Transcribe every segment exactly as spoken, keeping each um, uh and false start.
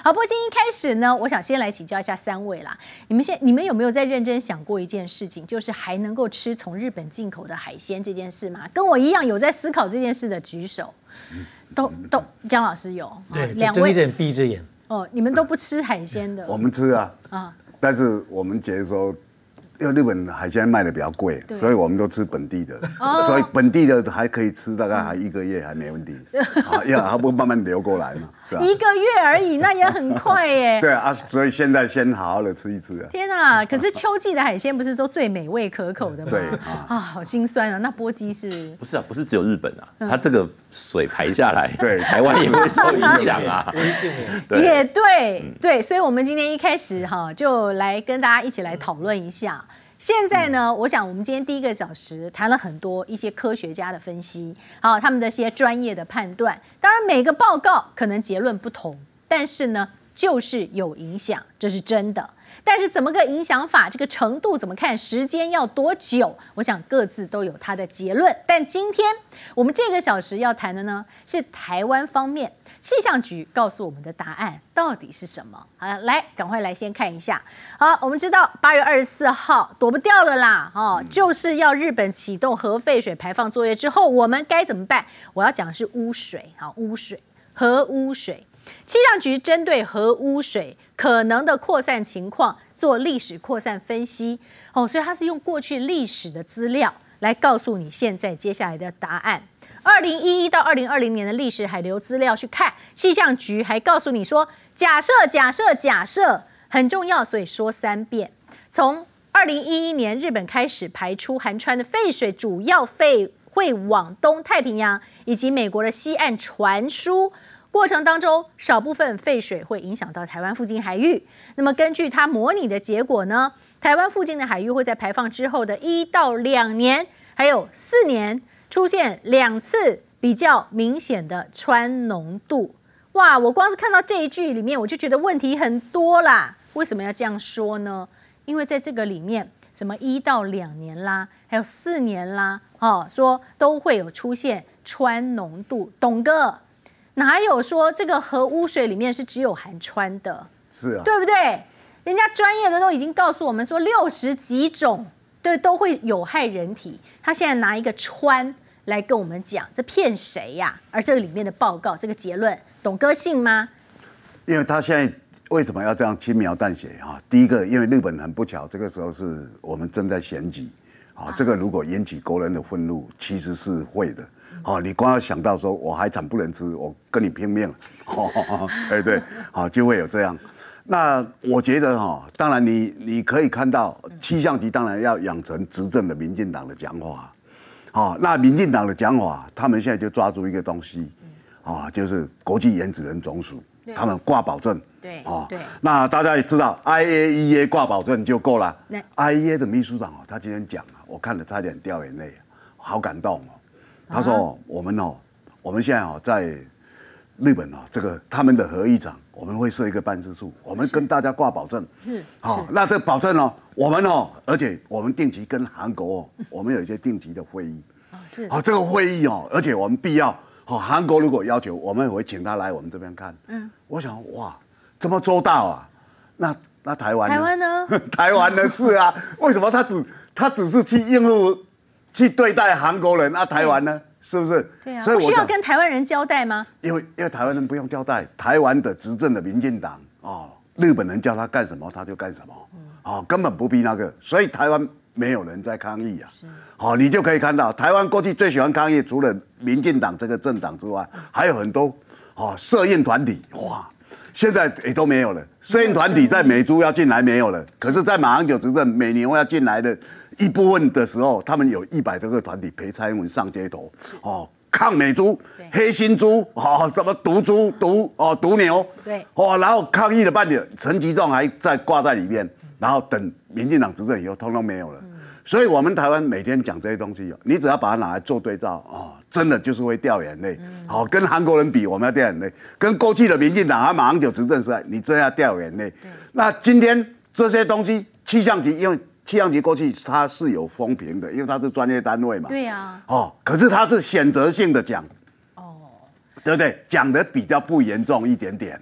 好，不过今天一开始呢，我想先来请教一下三位啦。你们现你们有没有在认真想过一件事情，就是还能够吃从日本进口的海鲜这件事吗？跟我一样有在思考这件事的举手。都都，江老师有， 对， 两睁一只眼闭一只眼。 哦，你们都不吃海鲜的？ 我们吃啊，啊，但是我们觉得说。因为日本海鲜卖的比较贵，所以我们都吃本地的，哦、所以本地的还可以吃，大概还一个月还没问题。啊，要还不慢慢流过来嘛，对吧？ 一个月而已，那也很快耶。 对啊，所以现在先好好的吃一吃啊。 天啊！可是秋季的海鲜不是都最美味可口的吗？ 对啊，啊，好心酸啊。那波基是？ 不是啊，不是只有日本啊，嗯、它这个水排下来， 对台湾也会受影响啊。 危险也也对、嗯、对，所以我们今天一开始哈，就来跟大家一起来讨论一下。现在呢，我想我们今天第一个小时谈了很多一些科学家的分析，好，他们的一些专业的判断。当然，每个报告可能结论不同，但是呢，就是有影响，这是真的。但是怎么个影响法，这个程度怎么看，时间要多久，我想各自都有它的结论。但今天我们这个小时要谈的呢，是台湾方面。气象局告诉我们的答案到底是什么？好了，来，赶快来先看一下。好，我们知道八月二十四号躲不掉了啦，哦，就是要日本启动核废水排放作业之后，我们该怎么办？我要讲的是污水，好，污水，核污水。气象局针对核污水可能的扩散情况做历史扩散分析，哦，所以它是用过去历史的资料来告诉你现在接下来的答案。二零一一到二零二零年的历史海流资料去看，气象局还告诉你说，假设假设假设很重要，所以说三遍。从二零一一年日本开始排出含氚的废水，主要废会往东太平洋以及美国的西岸传输，过程当中少部分废水会影响到台湾附近海域。那么根据它模拟的结果呢，台湾附近的海域会在排放之后的一到两年，还有四年。出现两次比较明显的氚浓度，哇！我光是看到这一句里面，我就觉得问题很多啦。为什么要这样说呢？因为在这个里面，什么一到两年啦，还有四年啦，哦，说都会有出现氚浓度。董哥，哪有说这个核污水里面是只有含氚的？ 是啊， 对不对？人家专业的都已经告诉我们说，六十几种。对，都会有害人体。他现在拿一个氚来跟我们讲，这骗谁呀、啊？而这个里面的报告，这个结论，董哥信吗？ 因为他现在为什么要这样轻描淡写啊？第一个，因为日本很不巧，这个时候是我们正在选举啊，这个如果引起国人的愤怒，其实是会的。哦，你光要想到说我海产不能吃，我跟你拼命，哦、对对，好、哦、就会有这样。那我觉得哈、哦，当然你你可以看到气象局当然要养成执政的民进党的讲法，哦，那民进党的讲法，他们现在就抓住一个东西，啊、哦，就是国际原子能总署，他们挂保证， 对， 哦， 对， 那大家也知道 I A E A 挂保证就够了。I A E A 的秘书长哦，他今天讲啊，我看了差点掉眼泪，好感动哦。他说、哦、我们哦，我们现在哦在日本哦，这个他们的核一厂。我们会设一个办事处，我们跟大家挂保证。嗯，好、哦，那这保证哦，我们哦，而且我们定期跟韩国哦，我们有一些定期的会议。哦，是。好、哦，这个会议哦，而且我们必要，哦，韩国如果要求，我们也会请他来我们这边看。嗯，我想哇，这么周到啊，那那台湾呢？ 台湾呢？ 台湾的是啊，为什么他只他只是去应付去对待韩国人，那、啊、台湾呢？是不是？ 对啊，所以我需要跟台湾人交代吗？ 因为因为台湾人不用交代，台湾的执政的民进党哦，日本人叫他干什么他就干什么，嗯、哦，根本不必那个，所以台湾没有人在抗议啊。哦，你就可以看到，台湾过去最喜欢抗议，除了民进党这个政党之外，还有很多哦社运团体，哇，现在也都没有了。社运团体在美猪要进来没有了，可是，在马英九执政美牛要进来的。一部分的时候，他们有一百多个团体陪蔡英文上街头，哦，抗美猪、黑心猪，哦，什么毒猪、毒哦毒牛， 对， 哦，然后抗议了半天，陈吉仲还在挂在里面，然后等民进党执政以后，通通没有了。嗯、所以，我们台湾每天讲这些东西，你只要把它拿来做对照，哦，真的就是会掉眼泪。好、嗯哦，跟韩国人比，我们要掉眼泪；跟过去的民进党和马英九执政时代，你真要掉眼泪。那今天这些东西，气象局因为。气象局过去它是有风评的，因为它是专业单位嘛。 对呀、啊。 哦，可是它是选择性的讲，哦，对不对？讲的比较不严重一点点。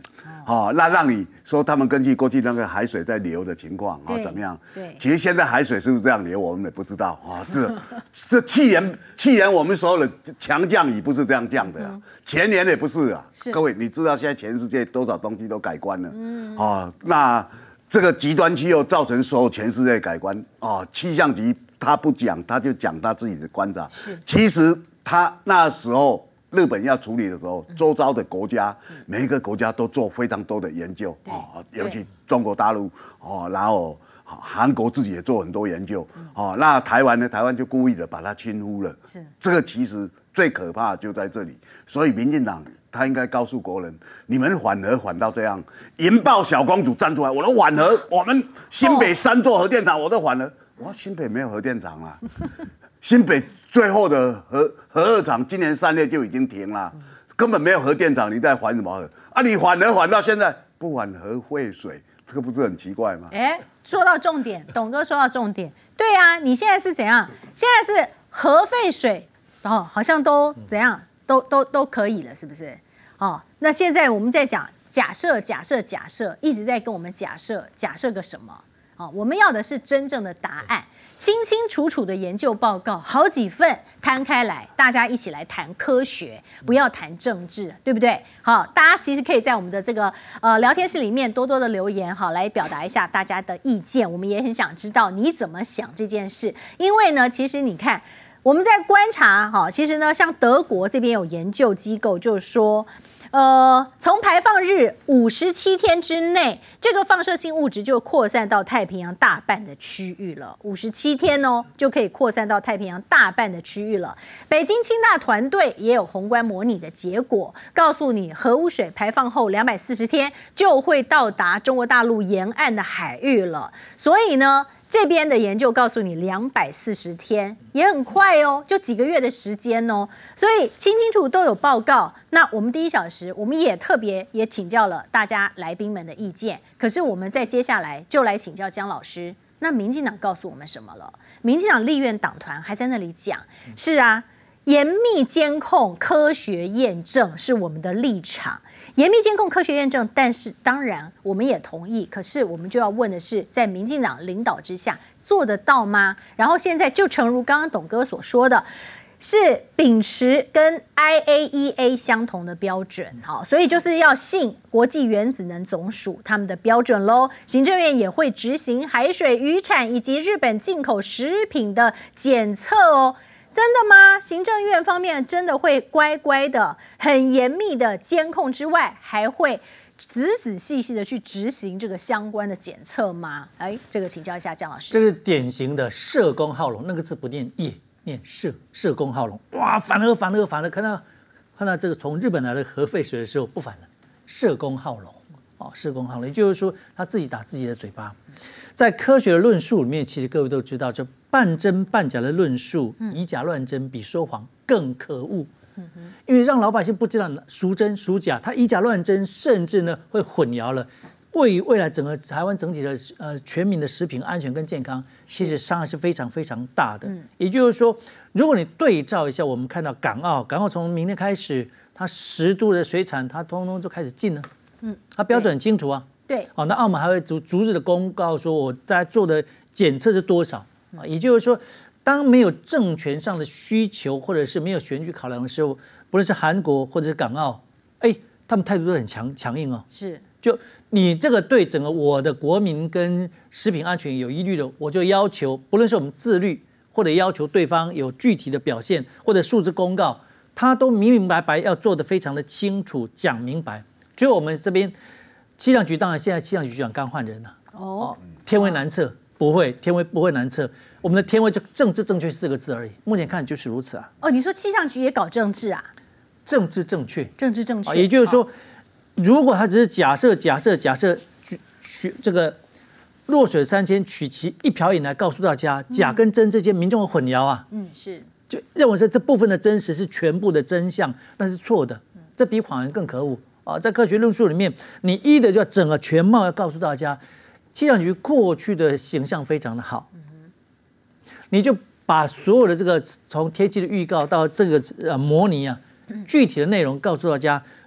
好、哦，那让你说他们根据过去那个海水在流的情况啊、哦、怎么样？ 对， 其实现在海水是不是这样流，我们也不知道啊、哦。这这去年去年我们所有的强降雨不是这样降的啊，嗯、前年也不是啊。是各位，你知道现在全世界多少东西都改观了？嗯，哦，那这个极端气候造成所有全世界改观哦。气象局他不讲，他就讲他自己的观察。是，其实他那时候。日本要处理的时候，周遭的国家，每一个国家都做非常多的研究啊，尤其中国大陆哦，然后韩国自己也做很多研究哦。那台湾呢？台湾就故意的把它轻忽了。是这个其实最可怕的就在这里，所以民进党他应该告诉国人，你们反核反到这样，引爆小公主站出来，我都反核，我们新北三座核电厂我都反核，哇，新北没有核电厂啦，新北。最后的核核二厂今年三月就已经停了，根本没有核电厂，你在还什么核啊？你反核反到现在不反核废水，这个不是很奇怪吗？ 哎，说到重点，董哥说到重点，对啊，你现在是怎样？现在是核废水，哦，好像都怎样，都都都可以了，是不是？哦，那现在我们在讲假设，假设，假设，一直在跟我们假设，假设个什么？哦，我们要的是真正的答案。清清楚楚的研究报告，好几份摊开来，大家一起来谈科学，不要谈政治，对不对？好，大家其实可以在我们的这个呃聊天室里面多多的留言，好，来表达一下大家的意见。我们也很想知道你怎么想这件事，因为呢，其实你看我们在观察，哈，其实呢，像德国这边有研究机构，就是说。呃，从排放日五十七天之内，这个放射性物质就扩散到太平洋大半的区域了。五十七天哦，就可以扩散到太平洋大半的区域了。北京清大团队也有宏观模拟的结果，告诉你核污水排放后两百四十天就会到达中国大陆沿岸的海域了。所以呢，这边的研究告诉你，两百四十天也很快哦，就几个月的时间哦，所以清清楚都有报告。那我们第一小时，我们也特别也请教了大家来宾们的意见。可是我们在接下来就来请教姜老师，那民进党告诉我们什么了？民进党立院党团还在那里讲，是啊，严密监控、科学验证是我们的立场。严密监控、科学验证，但是当然我们也同意。可是我们就要问的是，在民进党领导之下做得到吗？然后现在就诚如刚刚董哥所说的，是秉持跟 I A E A 相同的标准，好，所以就是要信国际原子能总署他们的标准喽。行政院也会执行海水、渔产以及日本进口食品的检测哦。真的吗？行政院方面真的会乖乖的、很严密的监控之外，还会仔仔细细的去执行这个相关的检测吗？哎，这个请教一下姜老师。 这个典型的社工好龙，那个字不念业，念社，社工好龙。哇，反核反核反核，看到看到这个从日本来的核废水的时候不反了，社工好龙哦，社工好龙，也就是说他自己打自己的嘴巴。在科学的论述里面，其实各位都知道，就半真半假的论述，以假乱真比说谎更可恶。因为让老百姓不知道孰真孰假，他以假乱真，甚至呢会混淆了，对于未来整个台湾整体的呃全民的食品安全跟健康，其实伤害是非常非常大的。也就是说，如果你对照一下，我们看到港澳，港澳从明天开始，它十度的水产，它通通就开始禁了。嗯，它标准很清楚啊。对，好，那澳门还会逐逐日的公告说，我在做的检测是多少啊？也就是说，当没有政权上的需求，或者是没有选举考量的时候，不论是韩国或者是港澳，哎，他们态度都很强强硬哦。是，就你这个对整个我的国民跟食品安全有疑虑的，我就要求，不论是我们自律，或者要求对方有具体的表现，或者数字公告，他都明明白白要做得非常的清楚，讲明白。只有我们这边。气象局当然，现在气象局局长刚换人了。哦，天威难测，不会，天威不会难测。我们的天威就政治正确四个字而已。目前看就是如此啊。 哦，你说气象局也搞政治啊？ 政治正确， 政治正确。 也就是说，如果他只是假设、假设、假设，取这个弱水三千，取其一瓢饮来告诉大家，假跟真之间民众的混淆啊。嗯，是。就认为说这部分的真实是全部的真相，那是错的。这比谎言更可恶。啊，在科学论述里面，你一的就要整个全貌要告诉大家，气象局过去的形象非常的好，你就把所有的这个从天气的预告到这个呃模拟啊，具体的内容告诉大家，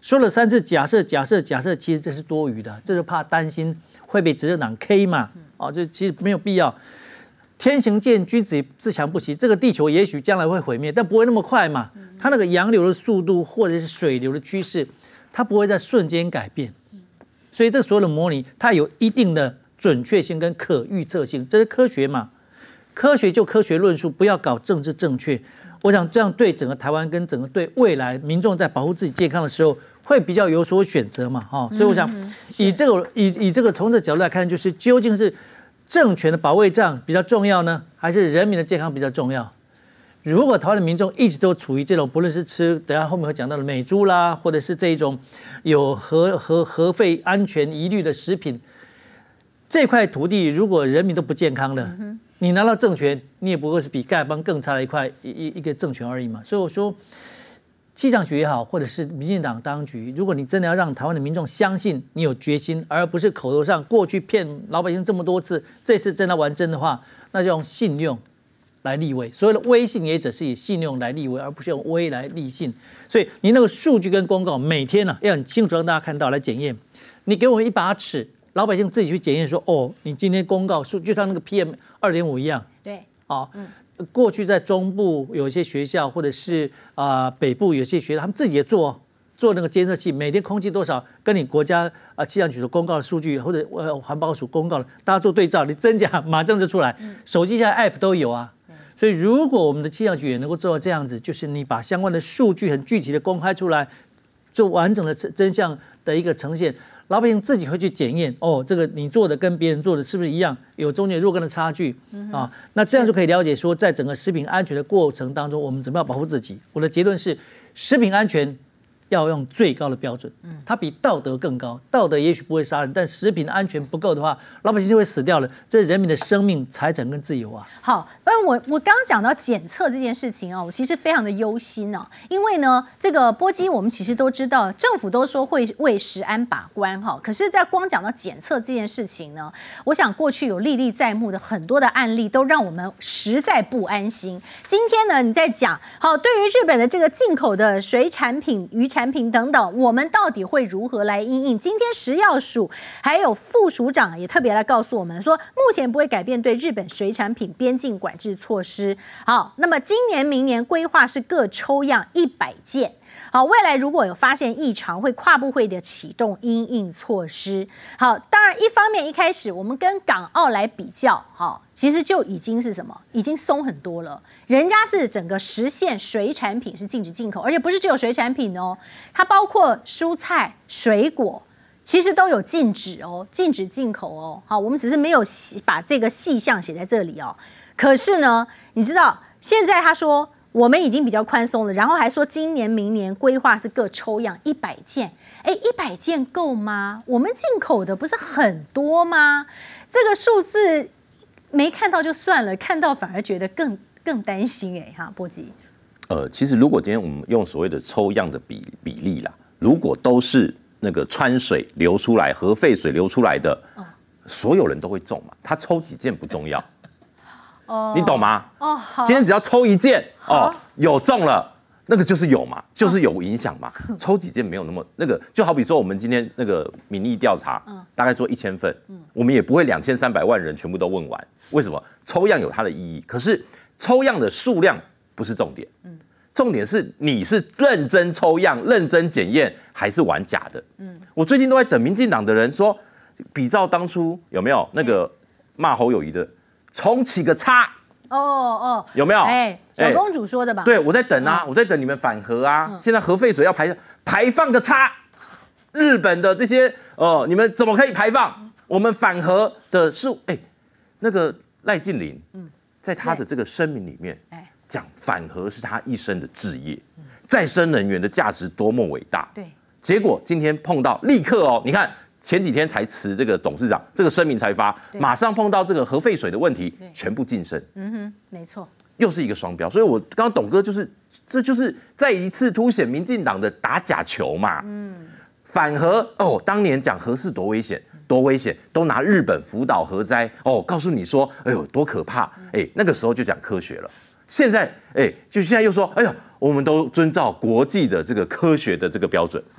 说了三次假设假设假设，其实这是多余的，这是怕担心会被执政党 K 嘛，哦，这其实没有必要。天行健，君子自强不息。这个地球也许将来会毁灭，但不会那么快嘛。它那个洋流的速度或者是水流的趋势，它不会在瞬间改变。所以这所有的模拟，它有一定的准确性跟可预测性，这是科学嘛。科学就科学论述，不要搞政治正确。我想这样对整个台湾跟整个对未来民众在保护自己健康的时候，会比较有所选择嘛。哈，所以我想以这个以以这个从这个角度来看，就是究竟是政权的保卫战比较重要呢，还是人民的健康比较重要？如果台湾的民众一直都处于这种，不论是吃等一下后面会讲到的美猪啦，或者是这一种有核核核废安全疑虑的食品，这块土地如果人民都不健康了，嗯、你拿到政权，你也不过是比丐帮更差的一块一一一个政权而已嘛。所以我说，气象局也好，或者是民进党当局，如果你真的要让台湾的民众相信你有决心，而不是口头上过去骗老百姓这么多次，这次真的玩真的话，那就用信用来立威。所有的威信也只是以信用来立威，而不是用威来立信。所以你那个数据跟公告每天呢、啊、要很清楚让大家看到来检验。你给我们一把尺，老百姓自己去检验说，哦，你今天公告数就像那个 P M 二点五一样， 对， 啊，嗯。过去在中部有一些学校，或者是啊、呃、北部有些学校，他们自己也做做那个监测器，每天空气多少，跟你国家啊气象局的公告的数据，或者呃环保署公告的，大家做对照，你真假马上就出来，嗯、手机下 App 都有啊。嗯、所以如果我们的气象局也能够做到这样子，就是你把相关的数据很具体的公开出来，做完整的真相的一个呈现。老百姓自己会去检验哦，这个你做的跟别人做的是不是一样，有中间若干的差距、嗯、啊？那这样就可以了解说，在整个食品安全的过程当中，我们怎么样保护自己？我的结论是，食品安全要用最高的标准，它比道德更高。道德也许不会杀人，但食品的安全不够的话，老百姓就会死掉了。这是人民的生命、财产跟自由啊。 好，但我我刚刚讲到检测这件事情啊，我其实非常的忧心啊，因为呢，这个波基我们其实都知道，政府都说会为食安把关哈，可是，在光讲到检测这件事情呢，我想过去有历历在目的很多的案例，都让我们实在不安心。今天呢，你在讲好，对于日本的这个进口的水产品、鱼产品等等，我们到底会如何来因应？今天食药署还有副署长也特别来告诉我们说，目前不会改变对日本水产品边境管制措施。好，那么今年、明年规划是各抽样一百件。好，未来如果有发现异常，会跨部会的启动因应措施。好，当然一方面一开始我们跟港澳来比较，好，其实就已经是什么，已经松很多了。人家是整个实现水产品是禁止进口，而且不是只有水产品哦，它包括蔬菜、水果，其实都有禁止哦，禁止进口哦。好，我们只是没有把这个细项写在这里哦。可是呢，你知道现在他说，我们已经比较宽松了，然后还说今年、明年规划是各抽样一百件。哎，一百件够吗？我们进口的不是很多吗？这个数字没看到就算了，看到反而觉得更更担心哎哈，波基。 呃，其实如果今天我们用所谓的抽样的比比例啦，如果都是那个川水流出来、核废水流出来的，哦、所有人都会中嘛，他抽几件不重要。哦，你懂吗？哦，好。今天只要抽一件，哦，有中了，那个就是有嘛，就是有影响嘛。哦、抽几件没有那么那个，就好比说我们今天那个民意调查，嗯、大概做一千份，嗯、我们也不会两千三百万人全部都问完。为什么？抽样有它的意义，可是抽样的数量不是重点，嗯、重点是你是认真抽样、认真检验，还是玩假的？嗯，我最近都在等民进党的人说，比照当初有没有那个骂侯友宜的。重启个叉哦哦， 有没有？ 哎，小公主说的吧？ 对，我在等啊，嗯、我在等你们反核啊。嗯、现在核废水要排排放个叉，日本的这些哦、呃，你们怎么可以排放？嗯、我们反核的是哎，那个赖静玲，嗯，在他的这个声明里面，哎，讲反核是他一生的志业，嗯、再生能源的价值多么伟大。 对， 结果今天碰到立刻哦，你看。前几天才辞这个董事长，这个声明才发，马上碰到这个核废水的问题，全部晋升。 嗯哼，没错， 又是一个双标。所以我刚刚董哥就是，这就是再一次凸显民进党的打假球嘛。嗯，反核哦，当年讲核是多危险，多危险，都拿日本福岛核灾哦，告诉你说，哎呦多可怕，哎那个时候就讲科学了。现在哎，就现在又说，哎呦，我们都遵照国际的这个科学的这个标准。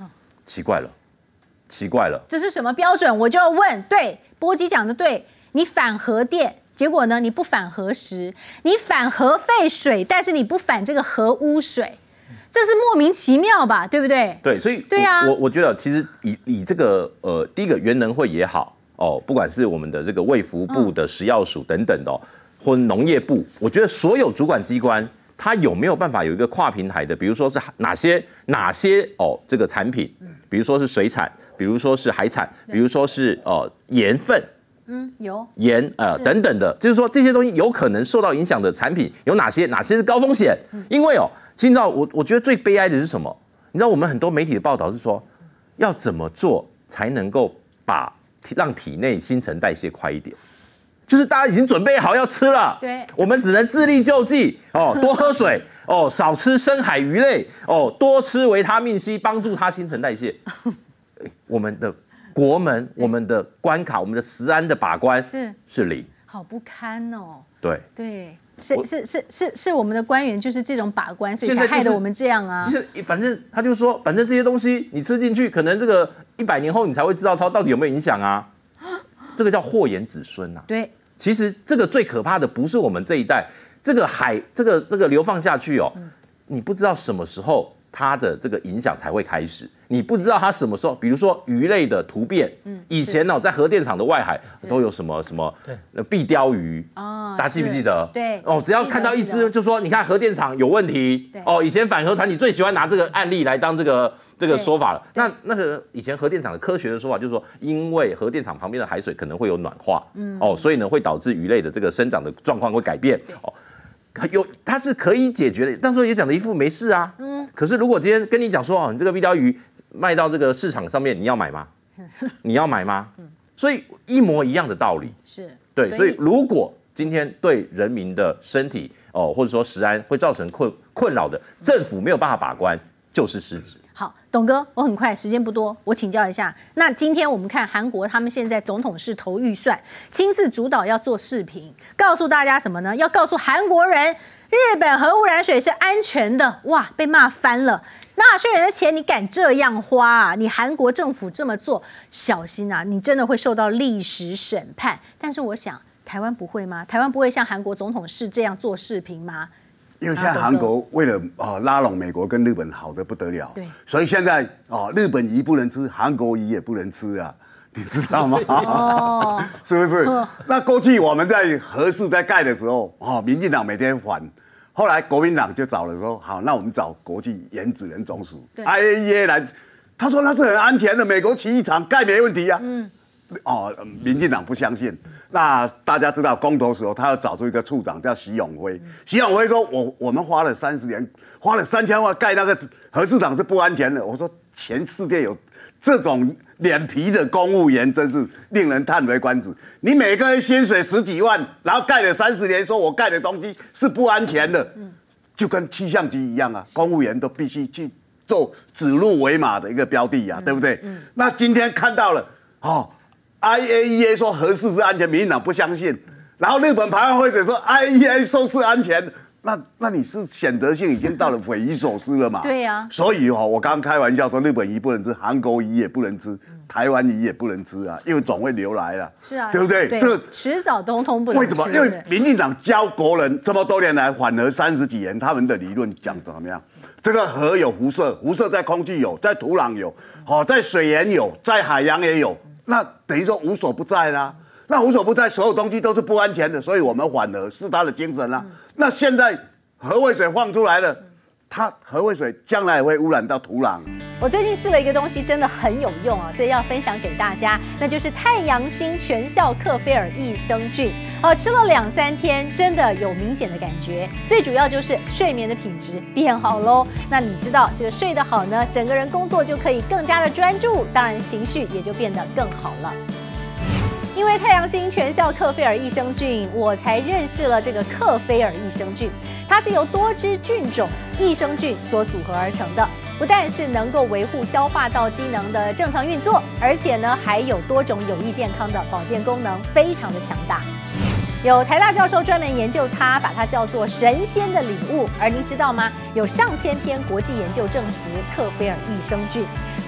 奇怪了，奇怪了， 这是什么标准？我就要问。对，波基讲的对，你反核电，结果呢，你不反核食，你反核废水，但是你不反这个核污水，这是莫名其妙吧？对不对？ 对，所以对啊， 我我觉得其实以以这个呃，第一个原能会也好哦，不管是我们的这个卫福部的食药署等等的、哦，或农业部，我觉得所有主管机关。它有没有办法有一个跨平台的？比如说是哪些哪些哦这个产品，比如说是水产，比如说是海产，比如说是呃盐分， 嗯有盐呃等等的，就是说这些东西有可能受到影响的产品有哪些？哪些是高风险？因为哦，其实你知道我我觉得最悲哀的是什么？你知道我们很多媒体的报道是说，要怎么做才能够把让体内新陈代谢快一点？就是大家已经准备好要吃了， 对， 我们只能自力救济哦，多喝水哦，少吃深海鱼类哦，多吃维他命 C， 帮助它新陈代谢。我们的国门、我们的关卡、我们的食安的把关是是零， 好不堪哦。 对对，是是是是是我们的官员就是这种把关，所以才现在就是害得我们这样啊。 其实反正他就说，反正这些东西你吃进去，可能这个一百年后你才会知道它到底有没有影响啊。这个叫祸延子孙呐、啊。 对。 其实这个最可怕的不是我们这一代，这个海这个这个流放下去哦，嗯、你不知道什么时候它的这个影响才会开始，你不知道它什么时候，比如说鱼类的突变，嗯，以前哦在核电厂的外海都有什么什么对壁鲷鱼哦，大家记不记得？ 对哦，只要看到一只就说你看核电厂有问题哦，以前反核团体最喜欢拿这个案例来当这个。这个说法了，那那个以前核电厂的科学的说法就是说，因为核电厂旁边的海水可能会有暖化，嗯，哦，所以呢会导致鱼类的这个生长的状况会改变，哦，有它是可以解决的。那时候也讲的一副没事啊，嗯，可是如果今天跟你讲说，哦，你这个壁鲷鱼卖到这个市场上面，你要买吗？你要买吗？嗯，所以一模一样的道理， 是对，所以如果今天对人民的身体哦，或者说食安会造成困困扰的，政府没有办法把关，就是失职。 好，董哥，我很快，时间不多，我请教一下。那今天我们看韩国，他们现在总统是投预算，亲自主导要做视频，告诉大家什么呢？要告诉韩国人，日本核污染水是安全的。哇，被骂翻了！纳税人的钱你敢这样花啊？你韩国政府这么做，小心啊，你真的会受到历史审判。但是我想，台湾不会吗？台湾不会像韩国总统是这样做视频吗？ 因为现在韩国为了哦拉拢美国跟日本好的不得了，对，所以现在哦日本鱼不能吃，韩国鱼也不能吃啊，你知道吗？哦，是不是？那过去我们在核四在盖的时候，哦，民进党每天反，后来国民党就找了说，好，那我们找国际原子能总署 I A E A 来，他说那是很安全的，美国起义场盖没问题啊。嗯。哦，民进党不相信。那大家知道公投时候，他要找出一个处长叫徐永辉。徐永辉说：“我我们花了三十年，花了三千万盖那个核市场是不安全的。”我说：“全世界有这种脸皮的公务员，真是令人叹为观止。你每个人薪水十几万，然后盖了三十年，说我盖的东西是不安全的，就跟气象局一样啊，公务员都必须去做指鹿为马的一个标的啊，对不对？那今天看到了，哦。I A E A 说核四是安全，民进党不相信，然后日本排湾会水说 I A E A 说是安全，那那你是选择性已经到了匪夷所思了嘛？ 对呀、啊。 所以哦，我刚刚开玩笑说日本鱼不能吃，韩国鱼也不能吃，台湾鱼也不能吃啊，因为总会流来了。 是啊， 对不对？ 对这个迟早通通不能吃。 为什么？因为民进党教国人这么多年来反核三十几年，他们的理论讲怎么样？这个核有辐射，辐射在空气有，在土壤有，好、哦，在水源有，在海洋也有。那等于说无所不在啦，那无所不在，所有东西都是不安全的，所以我们反核是他的精神啦。嗯、那现在核废水放出来了，它核废水将来也会污染到土壤。 我最近试了一个东西，真的很有用啊，所以要分享给大家，那就是太阳星全效克菲尔益生菌。哦，吃了两三天，真的有明显的感觉。最主要就是睡眠的品质变好喽。那你知道这个睡得好呢，整个人工作就可以更加的专注，当然情绪也就变得更好了。因为太阳星全效克菲尔益生菌，我才认识了这个克菲尔益生菌。它是由多支菌种益生菌所组合而成的，不但是能够维护消化道机能的正常运作，而且呢还有多种有益健康的保健功能，非常的强大。有台大教授专门研究它，把它叫做神仙的礼物。而您知道吗？有上千篇国际研究证实克菲尔益生菌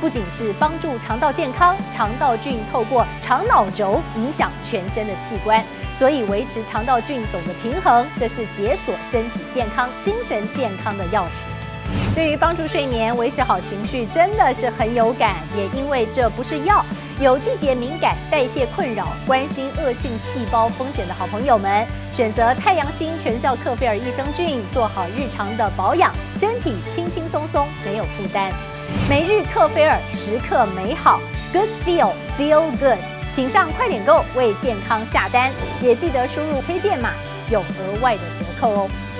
不仅是帮助肠道健康，肠道菌透过肠脑轴影响全身的器官，所以维持肠道菌种的平衡，这是解锁身体健康、精神健康的钥匙。对于帮助睡眠、维持好情绪，真的是很有感。也因为这不是药，有季节敏感、代谢困扰、关心恶性细胞风险的好朋友们，选择太阳星全效克菲尔益生菌，做好日常的保养，身体轻轻松松，没有负担。每日克菲尔，时刻美好 ，Good Feel Feel Good， 请上快点购为健康下单，也记得输入推荐码，有额外的折扣哦。